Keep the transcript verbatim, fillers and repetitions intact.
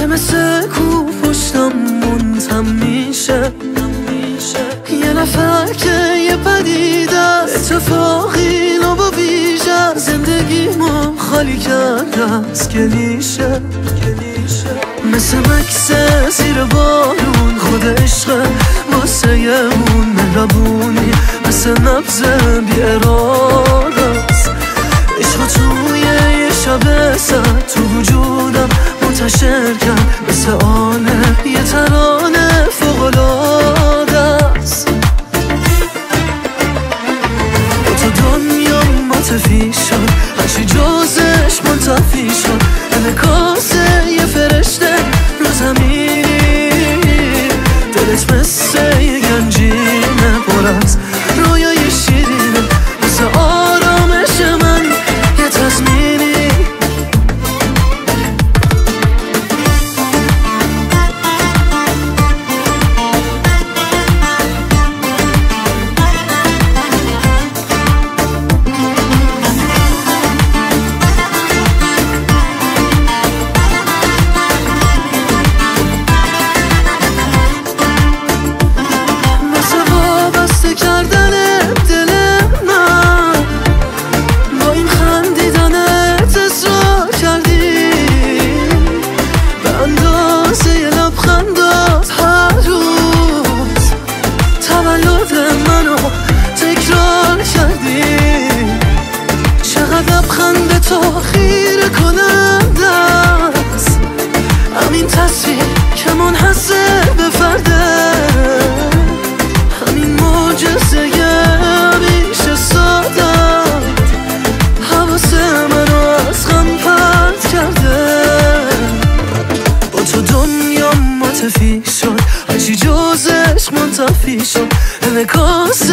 که مثل کو پشتم منتم میشه. یه نفر که یه پدیده اتفاقی نو با ویژه زندگیمو خالی کرده از کلیشه. مثل مکس زیر بارون خود عشق واسه اون مهربونی مثل نبض بی اراده است. عشق توی یه شب سد تو وجودم منتشر کرد مثل آنه یه ترانه فوق‌العاده است. با تو دنیا متفی شد هرچی جزش منتفی شد. انعکاس یه فرشته رو زمینی دلت مثل یه گنجینه پر از رویای شیرینه مثل آرامش من یه تضمینی. تو خیره کننده است همین تصویر که منحصر به فرده. همین معجزه بیش ساده حواس منو از غم پرت کرده. با تو دنیا متفی شد هرچی جز عشق منتفی شد. انعکاس